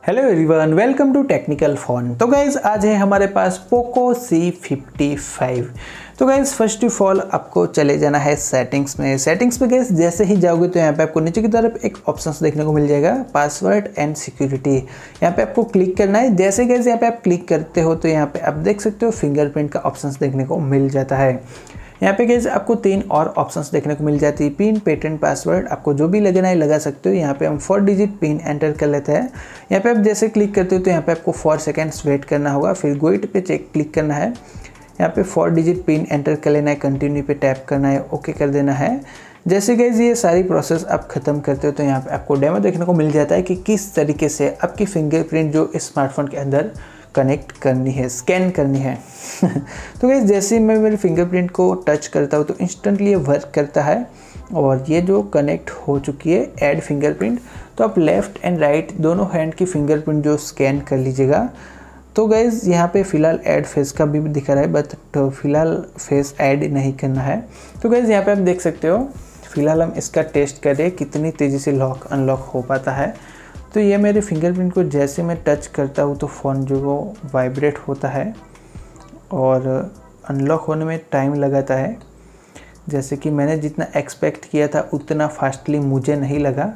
Hello everyone, welcome to technical phone. तो guys आज है हमारे पास पोको C55। तो गाइज़ फर्स्ट ऑफ ऑल आपको चले जाना है सेटिंग्स में। सेटिंग्स में गाइज़ जैसे ही जाओगे तो यहाँ पे आपको नीचे की तरफ एक ऑप्शंस देखने को मिल जाएगा, पासवर्ड एंड सिक्योरिटी। यहाँ पे आपको क्लिक करना है। जैसे गाइज़ यहाँ पे आप क्लिक करते हो तो यहाँ पे आप देख सकते हो फिंगरप्रिंट का ऑप्शंस देखने को मिल जाता है। यहाँ पे गाइस आपको 3 और ऑप्शंस देखने को मिल जाती है, पिन, पैटर्न, पासवर्ड। आपको जो भी लगना है लगा सकते हो। यहाँ पे हम 4 डिजिट पिन एंटर कर लेते हैं। यहाँ पे आप जैसे क्लिक करते हो तो यहाँ पे आपको 4 सेकेंड्स वेट करना होगा, फिर गो इट पे चेक क्लिक करना है। यहाँ पे 4 डिजिट पिन एंटर कर लेना है, कंटिन्यू पे टैप करना है, ओके कर देना है। जैसे गाइस ये सारी प्रोसेस आप खत्म करते हो तो यहाँ पे आपको डेमो देखने को मिल जाता है कि किस तरीके से आपकी फिंगरप्रिंट जो इस स्मार्टफोन के अंदर कनेक्ट करनी है, स्कैन करनी है। तो गाइस जैसे मैं मेरे फिंगरप्रिंट को टच करता हूँ तो इंस्टेंटली ये वर्क करता है और ये जो कनेक्ट हो चुकी है ऐड फिंगरप्रिंट। तो आप लेफ़्ट एंड राइट दोनों हैंड की फिंगरप्रिंट जो स्कैन कर लीजिएगा। तो गाइस यहाँ पे फ़िलहाल ऐड फेस का भी दिखा रहा है, बट फ़िलहाल फेस ऐड नहीं करना है। तो गाइस यहाँ पे आप देख सकते हो, फ़िलहाल हम इसका टेस्ट करें कितनी तेज़ी से लॉक अनलॉक हो पाता है। तो ये मेरे फिंगरप्रिंट को जैसे मैं टच करता हूँ तो फ़ोन जो वो वाइब्रेट होता है और अनलॉक होने में टाइम लगाता है। जैसे कि मैंने जितना एक्सपेक्ट किया था उतना फास्टली मुझे नहीं लगा।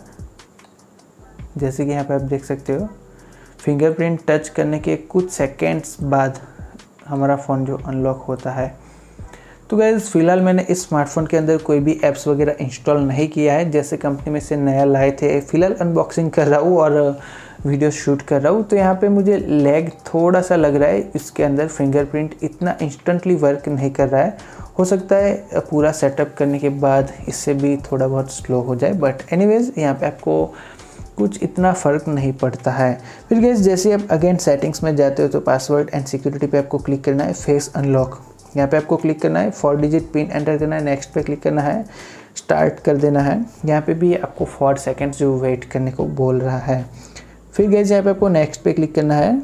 जैसे कि यहाँ पे आप देख सकते हो, फिंगरप्रिंट टच करने के कुछ सेकेंड्स बाद हमारा फ़ोन जो अनलॉक होता है। तो गाइज़ फ़िलहाल मैंने इस स्मार्टफोन के अंदर कोई भी ऐप्स वगैरह इंस्टॉल नहीं किया है। जैसे कंपनी में से नया लाए थे, फ़िलहाल अनबॉक्सिंग कर रहा हूँ और वीडियो शूट कर रहा हूँ। तो यहाँ पे मुझे लैग थोड़ा सा लग रहा है, इसके अंदर फिंगरप्रिंट इतना इंस्टेंटली वर्क नहीं कर रहा है। हो सकता है पूरा सेटअप करने के बाद इससे भी थोड़ा बहुत स्लो हो जाए, बट एनीवेज़ यहाँ पे आपको कुछ इतना फ़र्क नहीं पड़ता है। फिर गाइज़ जैसे आप अगेन सेटिंग्स में जाते हो तो पासवर्ड एंड सिक्योरिटी पे आपको क्लिक करना है, फेस अनलॉक यहाँ पे आपको क्लिक करना है, 4 डिजिट पिन एंटर करना है, नेक्स्ट पे क्लिक करना है, स्टार्ट कर देना है। यहाँ पे भी आपको 4 सेकेंड्स जो वेट करने को बोल रहा है। फिर गाइस यहाँ पे आपको नेक्स्ट पे क्लिक करना है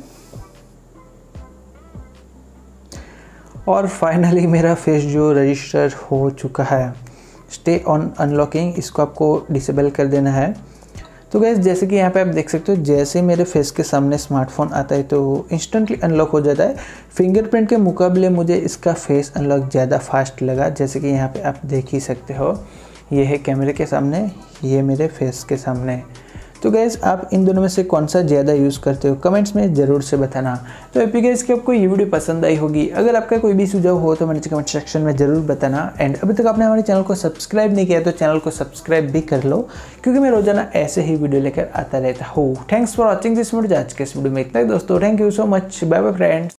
और फाइनली मेरा फेस जो रजिस्टर हो चुका है। स्टे ऑन अनलॉकिंग, इसको आपको डिसेबल कर देना है। तो गाइस जैसे कि यहाँ पे आप देख सकते हो, जैसे मेरे फेस के सामने स्मार्टफोन आता है तो इंस्टेंटली अनलॉक हो जाता है। फिंगरप्रिंट के मुकाबले मुझे इसका फेस अनलॉक ज़्यादा फास्ट लगा। जैसे कि यहाँ पे आप देख ही सकते हो, ये है कैमरे के सामने, ये मेरे फेस के सामने। तो गाइस आप इन दोनों में से कौन सा ज़्यादा यूज़ करते हो कमेंट्स में ज़रूर से बताना। तो एपी गाइस कि आपको ये वीडियो पसंद आई होगी। अगर आपका कोई भी सुझाव हो तो नीचे कमेंट सेक्शन में ज़रूर बताना। एंड अभी तक आपने हमारे चैनल को सब्सक्राइब नहीं किया तो चैनल को सब्सक्राइब भी कर लो, क्योंकि मैं रोजाना ऐसे ही वीडियो लेकर आता रहता हूँ। Thanks for watching this video. आज के इस वीडियो में इतना ही दोस्तों। Thank you so much, bye bye friends.